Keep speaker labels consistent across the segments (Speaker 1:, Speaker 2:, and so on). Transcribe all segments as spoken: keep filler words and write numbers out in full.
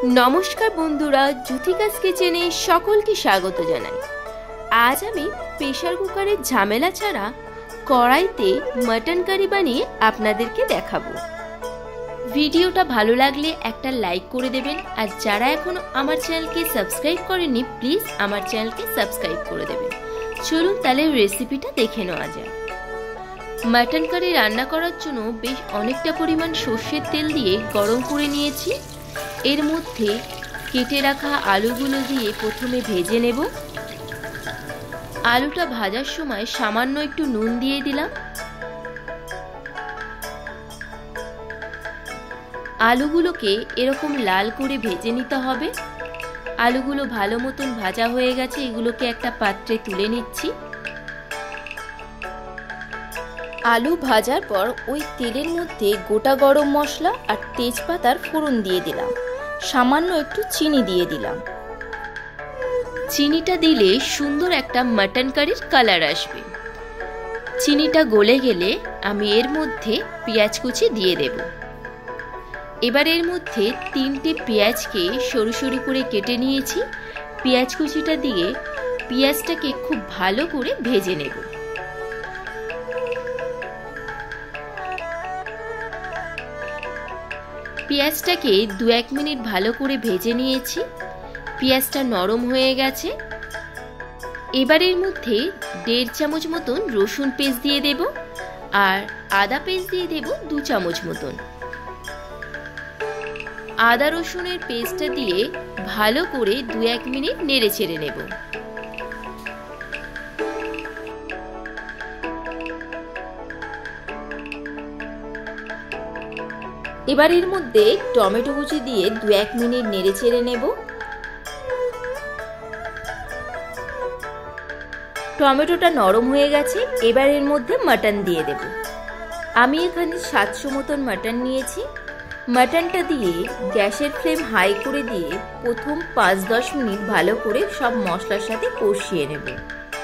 Speaker 1: नमस्कार बंधुरा जुथिकास किचेने सकलके स्वागत जानाई। आज आमी प्रेसार कुकारेर झामेला छाड़ा कड़ाईते मटन करी बानिये आपनादेरके देखाबो। भिडियोटा भालो लागले एकटा लाइक करे देबेन और जारा एखोनो आमार चैनलके सबस्क्राइब करेननि प्लिज आमार चैनलके सबस्क्राइब करे देबेन। चलुन ताहले रेसिपिटा देखे नेওয়া যাক। मटन करी रान्ना करार जोन्नो बेश अनेकटा परिमाण सर्षेर तेल दिए गरम करे निয়েছি। एर मध्य केटे रखा आलूगुलो दिए प्रथमे भेजे नेब। आलूटा भाजार समय सामान्य एकटू नुन दिए दिलाम। आलूगुलोके एरकम लाल करे भेजे निते हबे। आलूगुलो भालो मतन भाजा हये गेछे, एगुलोके एकटा पात्रे तुले निচ্ছি। आलू भाजार पर ओई तेलेर मध्य गोटा गरम मशला और तेजपातार फोड़न दिए दिलाम। सामान्य एकटू चीनी दिए दिलाम। चीनीटा दिले सुंदर एकटा मटन कारिर कालार आसबे। चीनीटा गले गेले आमी एर मध्य पेंयाज कुचि दिए देब। एबार एर मध्य तीनटे पेंयाजके सरु सरु करे केटे निয়েছি। पेंयाज कुचिटा दिए पेंयाजटाके खूब भालो करे भेजे नेब। पेंयाजटाके दो एक मिनिट भालो करे भेजे निয়েছি। पेंयाजटा नरम हये गेছে। एबार एर मध्य देড় चामच मतन रसुन पेस्ट दिए देब और आदा पेस्ट दिए देब दो चामच मतन। आदा रसुनेर पेस्टटा दिए भालो करे दो एक मिनिट नेड़े चेड़े नेब। एबार एर मध्य टमेटो कुचि दिए दो एक मिनिट नेड़े चेड़े नेब। टमेटोटा नरम हये गेছে। एबार एर मध्य मटन दिए देब। आमी एखाने सातशो मतन मटन निয়েছি। मटनटा दिए गैसेर फ्लेम हाई करे दिए प्रथम पाँच दस मिनिट भालो करे सब मशलार साथे कषिয়ে नेब।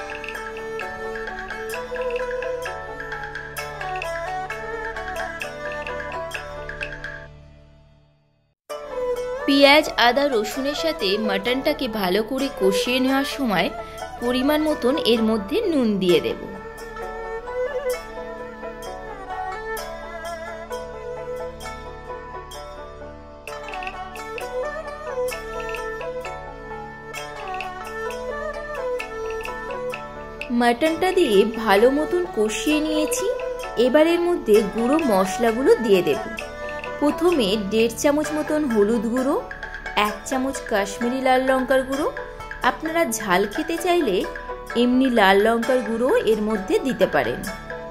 Speaker 1: पेंयाज आदा रसुनेर साथे मटनटाके भालो करे कषिয়ে नेওয়ার समय परिमाण मतन एर मध्य नुन दिए देब। मटनटा दिए भालो मतन कषिয়ে নিয়েছি। एबार एर मध्य गुঁড়ো मशलागुलो दिए देब। प्रथमे देড় चामच मतन हलुद गुঁড়ো, एक चामच काश्मीरी लाल लंकार गुঁড়ো। आपनारा झाल खेते चाइले एमनी लाल लंकार गुঁড়ো एर मध्य दिते पारेन।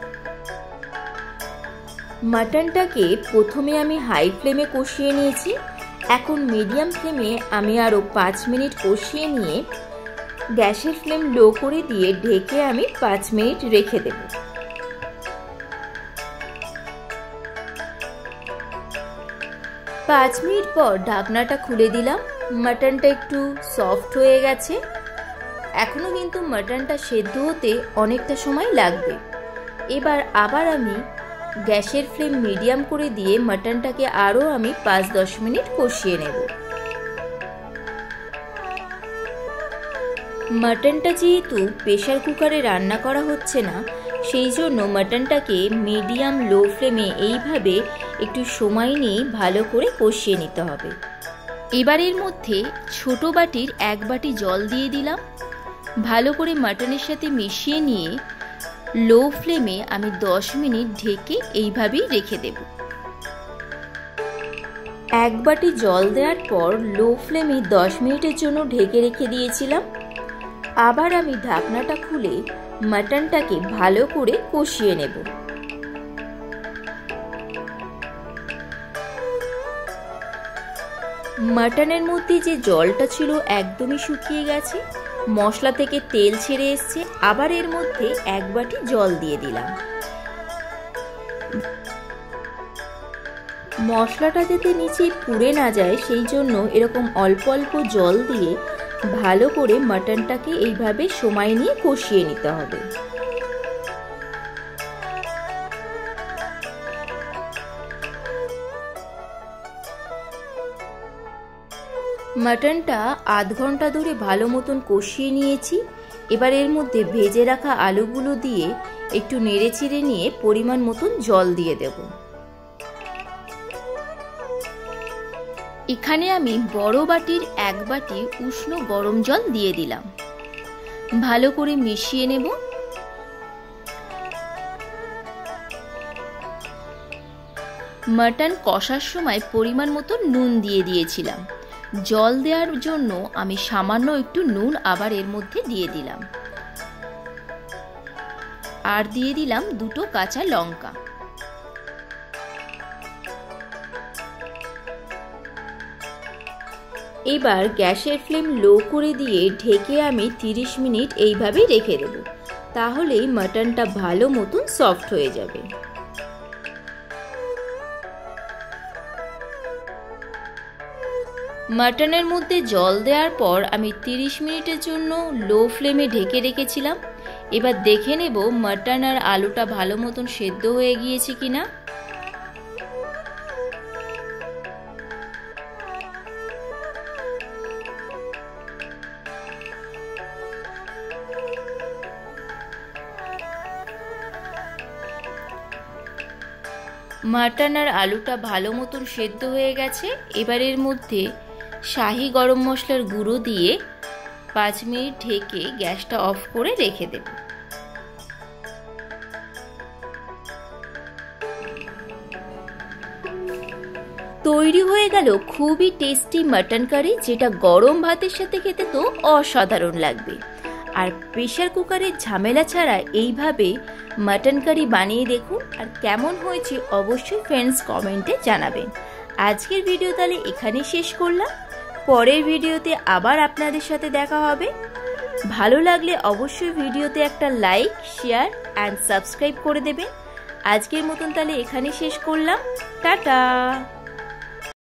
Speaker 1: मटनटाके प्रथमे आमी हाई फ्लेमे कषिয়ে নিয়েছি। এখন মিডিয়াম ফ্লেমে আমি আরো पाँच मिनट কষিয়ে নিয়ে গ্যাসের ফ্লেম লো করে দিয়ে ঢেকে আমি पाँच मिनट রেখে দেব। पाँच मिनट पर ढाकनाटा खुले दिलाम। मटनटा एकटू सफ्ट हो गेছে। एखोनो किन्तु मटनटा सेদ্ধ होते अनेकटा समय लागबे। एबार आबार आमी गैसेर फ्लेम मिडियाम करे दिए मटनटाके आरो आमी पाँच दस मिनट कषिয়ে नेब। मटनटा जेहेतु प्रेसार कुकारे रान्ना करा होच्छे ना সেই জন্য मटनटाके मिडियाम लो फ्लेमे এইভাবে একটু সময় নিয়ে ভালো করে কষিয়ে নিতে হবে। এবার এর মধ্যে ছোট বাটির এক বাটি জল দিয়ে দিলাম। ভালো করে মটনের সাথে মিশিয়ে নিয়ে লো ফ্লেমে আমি দশ মিনিট ঢেকে এইভাবেই রেখে দেব। এক বাটি জল দেওয়ার পর লো ফ্লেমে দশ মিনিটের জন্য ঢেকে রেখে দিয়েছিলাম। আবার আমি ঢাকনাটা খুলে मटनटाके भालो करे कषिয়ে नेब। मटनेर मध्य जे जलटा छिलो एकदमই শুকিয়ে গেছে। মশলা থেকে তেল ছেড়ে এসেছে। আবার এর মধ্যে এক বাটি জল দিয়ে দিলাম। মশলাটা যাতে নিচে পুড়ে না যায় সেই জন্য এরকম অল্প অল্প জল দিয়ে ভালো করে মটনটাকে এইভাবে সময় নিয়ে কষিয়ে নিতে হবে। মাটনটা আধ ঘন্টা ধরে ভালো মতন কষিয়ে নিয়েছি। এবার এর মধ্যে ভেজে রাখা আলুগুলো দিয়ে একটু নেড়ে চিড়ে নিয়ে পরিমাণ মতন জল দিয়ে দেব। এখানে আমি বড় বাটির এক বাটি উষ্ণ গরম জল দিয়ে দিলাম। ভালো করে মিশিয়ে নেব। মাটন কষার সময় পরিমাণ মতো নুন দিয়ে দিয়েছিলাম। জল দেওয়ার জন্য আমি সামান্য একটু নুন আবার এর মধ্যে দিয়ে দিলাম, আর দিয়ে দিলাম দুটো কাঁচা লঙ্কা। এবার গ্যাসের ফ্লেম লো করে দিয়ে ঢেকে আমি তিরিশ মিনিট এইভাবেই রেখে দেব। তাহলেই মাটনটা ভালো মতন সফট হয়ে যাবে। মাটনের মধ্যে জল দেওয়ার পর আমি তিরিশ মিনিটের জন্য লো ফ্লেমে ঢেকে রেখেছিলাম। এবার দেখে নেব মাটন আর আলুটা ভালো মতন সেদ্ধ হয়ে গিয়েছে কিনা। মাটন আর আলুটা ভালো মতন সেদ্ধ হয়ে গেছে। এবার এর মধ্যে শাহি গরম মশলার গুঁড়ো দিয়ে পাঁচ মিনিট ঢেকে গ্যাসটা অফ করে রেখে দেব। তৈরি হয়ে গেল খুবই টেস্টি মাটন কারি, যেটা গরম ভাতের সাথে খেতে তো অসাধারণ লাগবে। আর প্রেসার কুকারের ঝামেলা ছাড়া এইভাবে মাটন কারি বানিয়ে দেখুন, আর কেমন হয়েছে অবশ্যই ফ্রেন্ডস কমেন্টে জানাবেন। আজকের ভিডিও তাহলে এখানেই শেষ করলাম। পরের ভিডিওতে আবার আপনাদের সাথে দেখা হবে। ভালো লাগলে অবশ্যই ভিডিওতে একটা লাইক, শেয়ার অ্যান্ড সাবস্ক্রাইব করে দেবেন। আজকের মতন তাহলে এখানেই শেষ করলাম। টাটা।